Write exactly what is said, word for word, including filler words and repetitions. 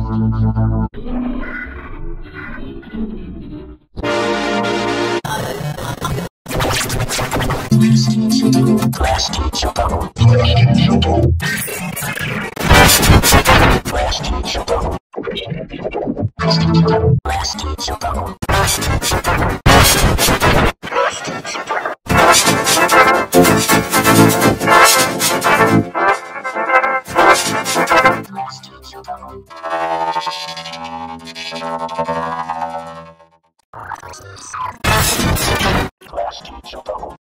Class teacher bubble. Class teacher bubble. Class teacher bubble. Class teacher bubble. Class teacher bubble. Class teacher bubble. Class teacher bubble. Class teacher bubble. Class teacher bubble. Class teacher bubble. Class teacher bubble.